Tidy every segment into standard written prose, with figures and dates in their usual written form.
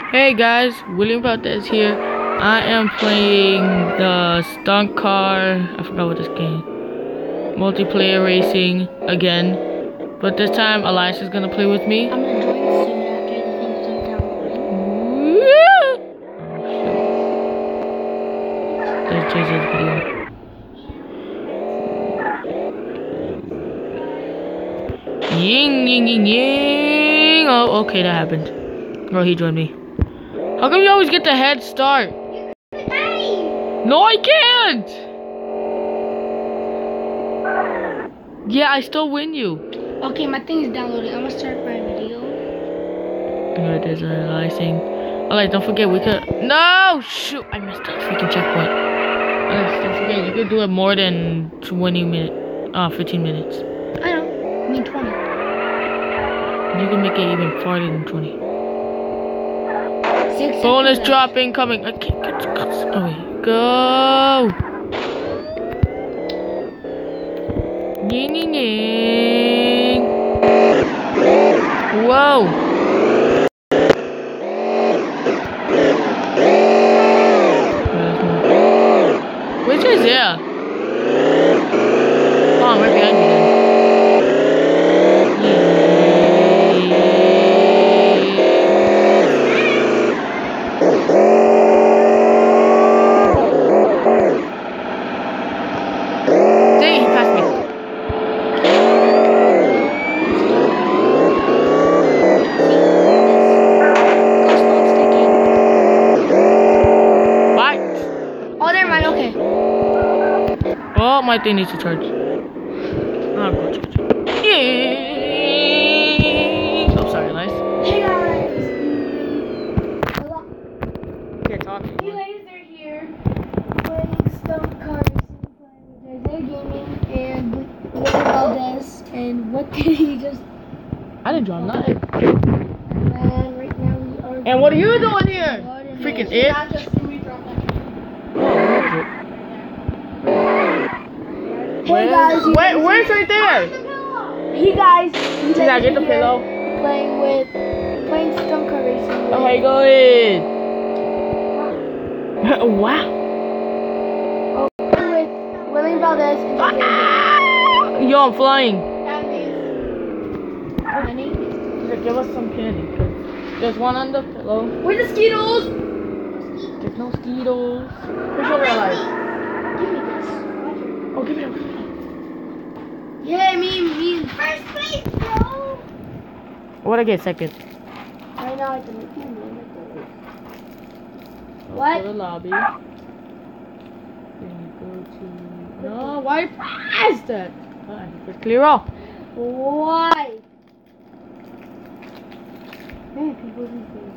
Hey guys, William Valdez here. I am playing the stunt car. I forgot what this game. Multiplayer racing again, but this time Elias is gonna play with me. I'm gonna join soon after the thing's done downloading. Let's change this video. Ying ying ying ying. Oh, okay, that happened. Oh, he joined me. How come you always get the head start? No, I can't! Yeah, I still win you. Okay, my thing is downloading. I'm gonna start my video. Alright, there's a Elias thing. Alright, don't forget, we could. No! Shoot! I missed that freaking checkpoint. Alright, don't forget, you could do it more than 20 minutes. 15 minutes. I know. I mean 20. You can make it even farther than 20. 6 Bonus seconds drop incoming. I can't get okay, go. Ying ying ying. Whoa. Which is there? Oh, I'm right behind you then. Oh, my thing needs to charge. I'm going to charge. Yay! Oh, sorry, Elias. Hey guys! Hello. Can't talk. You guys are here playing Stunt Car Racing, playing with Gaming and William Valdez. And what did he just... I didn't draw nothing. And right now we are... And what are you doing here? Freaking it. Hey guys, Where's right there? Hey guys, Did I get the pillow? Playing Stunt Car Racing. Okay, go ahead. Wow. With William Valdez and Yo, I'm flying. Honey. Give us some candy. There's one on the pillow. Where's the Skittles? There's no Skittles. Push over, Elias. Give me this. Oh, give me them. Yeah, me. First place, bro. What I get second? I know I can make you Go to the lobby. Then you go to... No, why press that? I need to clear off. Why? Man, people these days.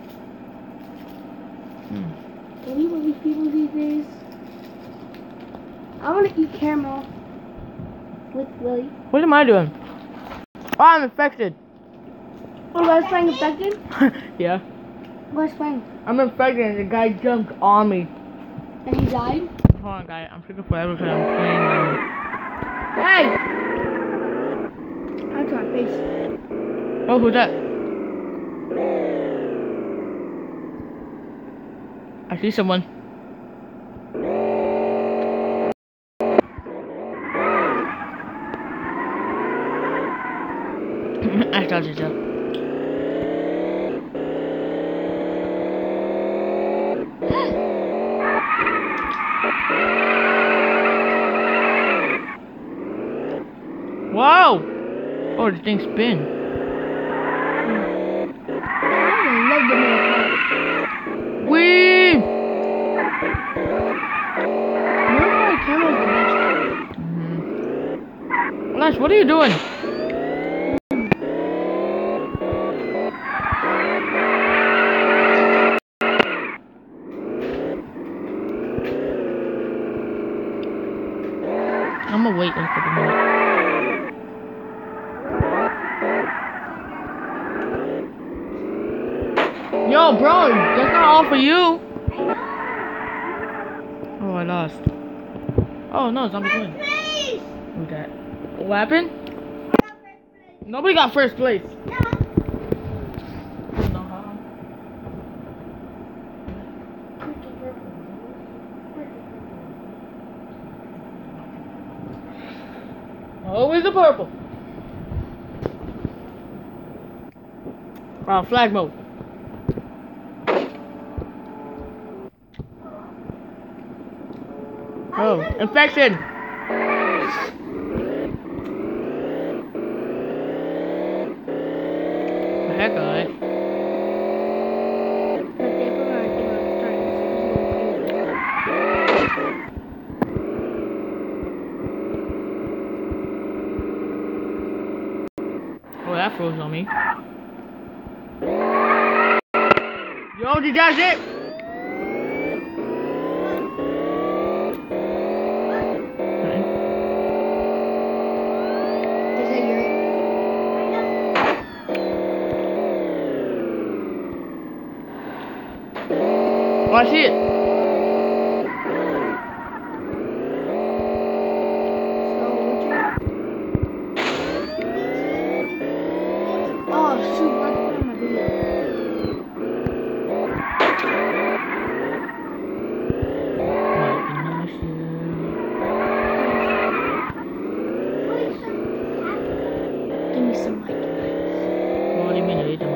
Can you believe people these days? I want to eat caramel with Willie. What am I doing? Oh, I'm infected. Oh, guys playing infected? Yeah. Guys playing. I'm infected and the guy jumped on me. And he died? Hold on, guy. I'm freaking forever because I'm playing. Hey! That's my face. Oh, who's that? I see someone. I thought you so. Wow! Oh, the thing spin. I love the middle part. Wee! Remember my camera's the best. Lash, what are you doing? I'm gonna wait like a minute. Yo, bro, that's not all for you. Oh, I lost. Oh no, zombie win. Who's that? What happened? Nobody got first place. No. I don't know how. the purple. Flag mode. Oh, infection. The heck, alright. Oh, that froze on me. Yo, did that it? Oh, I see it. Oh shoot, what am I doing? Give me some mic. What do you mean, Adam?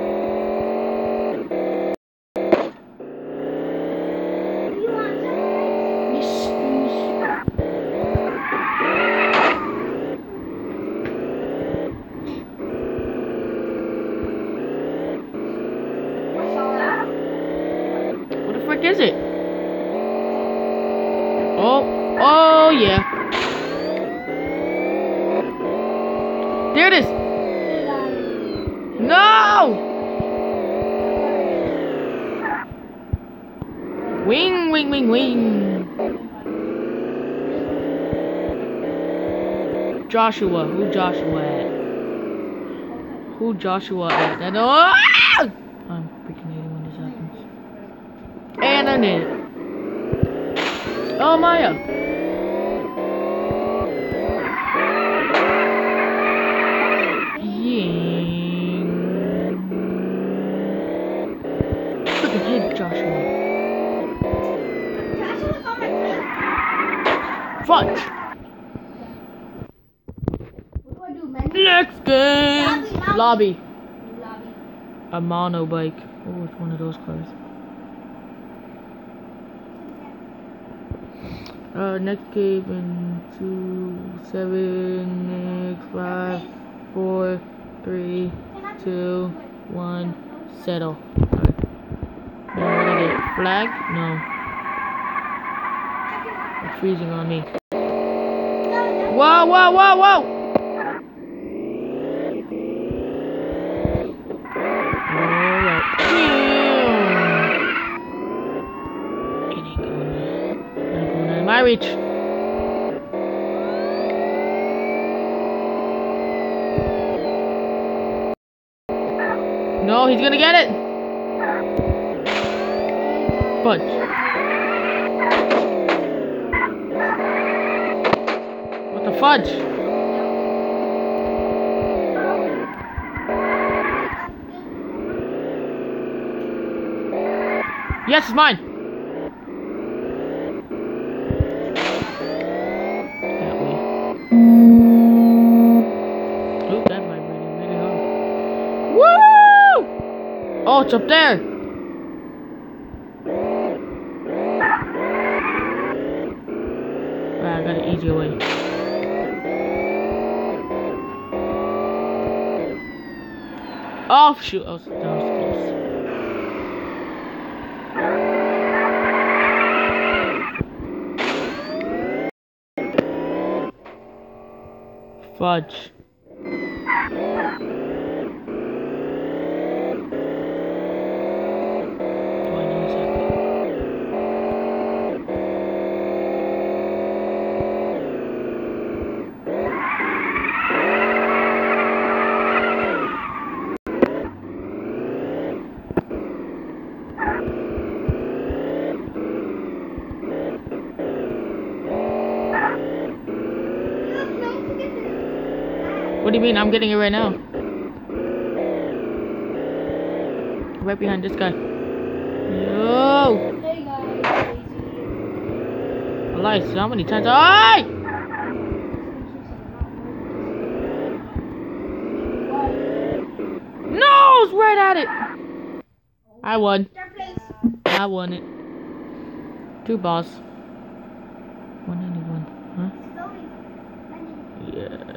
What the frick is it? Oh yeah. There it is. No! Wing, wing, wing, wing. Joshua, who Joshua at? Who Joshua at? I know. I'm freaking hating when this happens. And I did it. Oh, Maya. Freaking hate Joshua. Fudge. What do I do, man? Next game. Lobby. Lobby. A mono bike. Oh, it's one of those cars. Next game in 2, 7, next 5, 4, 3, 2, 1, settle. Alright. Now what I get? Flag? No. It's freezing on me. Whoa, whoa, whoa, whoa! Alright. It ain't going out of my reach. No, he's gonna get it! Fudge. What the fudge? Yes, it's mine! That way. Oop, that vibrated really hard. Woo! Oh, it's up there! Right, I got an easier way. Oh, shoot. Oh, that was close. Fudge. What do you mean? I'm getting it right now. Right behind this guy. Yo! Hey guys. Elias, how many times? Ay! right at it. I won. I won it. 2 balls. 191. Huh? Yeah.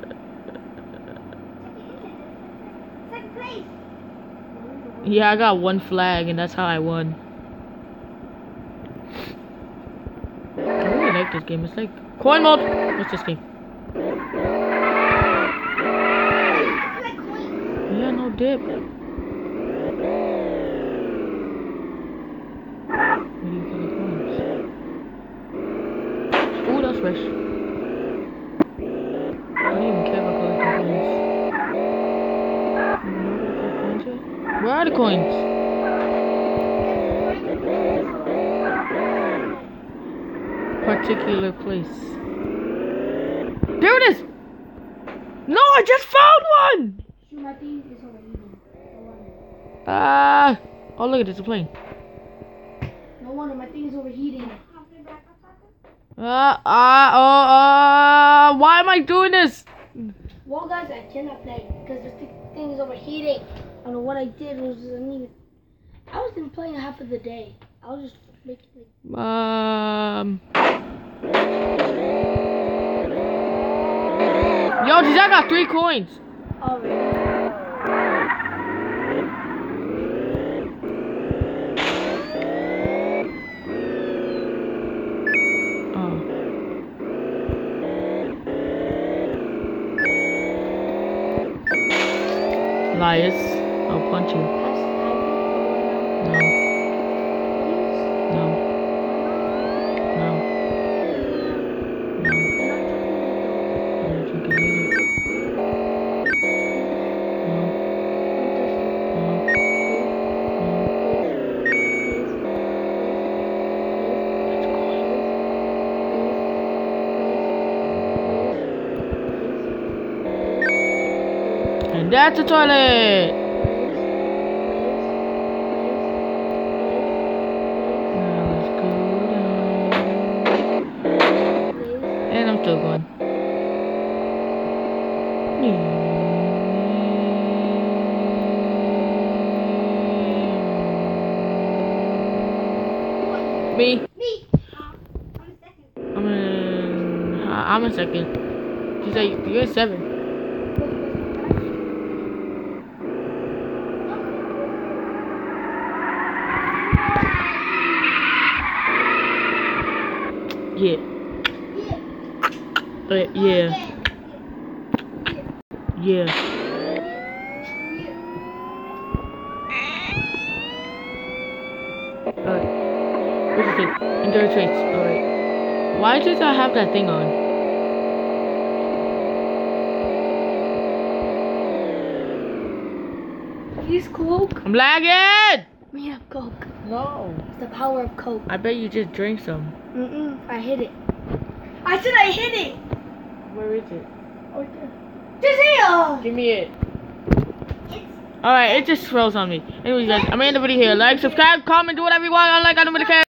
Yeah, I got 1 flag, and that's how I won. I really like this game. It's like coin mode. What's this game? Yeah, no dip. Where do you collect coins? Ooh, that's fresh. I don't even care about collecting coins. Where are the coins? Particular place. There it is! No, I just found one! Oh look at this, a plane. No wonder my thing is overheating. Why am I doing this? Well guys, I cannot play because the thing is overheating. I don't know what I did was I wasn't playing half of the day. I was just making Yo, geez, I got 3 coins. Oh really? Liars. I'll punch you. No. No. No. No. I'm not drinking either. No. No. No. And that's a toilet! Now let's go down. And I'm still going. Me? Me! I'm in second. She's like, you're 7. Yeah. Yeah. Yeah. Alright. What's this thing? Endure traits. Alright. Why does I have that thing on? Please Coke. I'm lagging! We have Coke. No. It's the power of Coke. I bet you just drank some. I hit it. I said I hit it! Where is it? Oh, just here! Give me it. Alright, it just froze on me. Anyways, guys, I'm gonna end the video here. Like, subscribe, comment, do whatever you want. I don't really care.